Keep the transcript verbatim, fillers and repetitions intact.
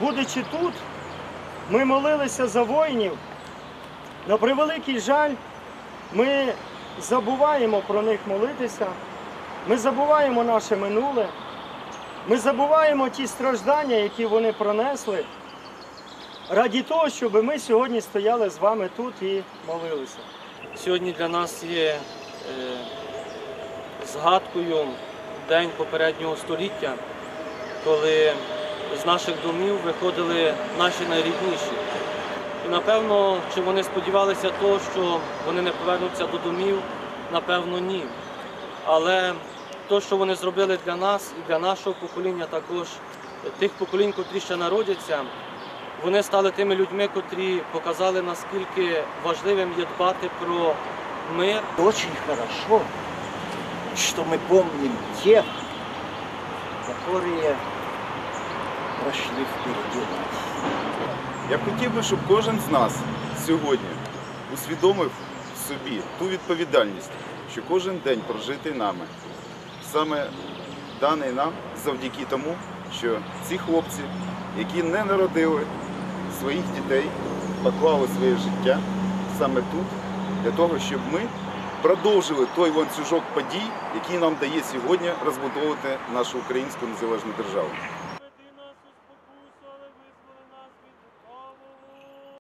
будучи тут, ми молилися за воїнів. На превеликий жаль, ми забуваємо про них молитися, ми забуваємо наше минуле, ми забуваємо ті страждання, які вони пронесли, раді того, щоб ми сьогодні стояли з вами тут і молилися. Сьогодні для нас є е, згадкою день попереднього століття, коли з наших домів виходили наші найрідніші. І напевно, чи вони сподівалися того, що вони не повернуться до домів, напевно, ні. Але те, що вони зробили для нас і для нашого покоління, також тих поколінь, котрі ще народяться, вони стали тими людьми, котрі показали, наскільки важливим є дбати про мир. Очень хорошо, что мы помним тех, которые прошли впереди нас. Я б хотів би, щоб кожен з нас сьогодні усвідомив собі ту відповідальність, що кожен день прожитий нами, саме даний нам завдяки тому, що ці хлопці, які не народили своїх дітей, поклали своє життя саме тут, для того, щоб ми продовжили той ланцюжок подій, який нам дає сьогодні розбудовувати нашу українську незалежну державу.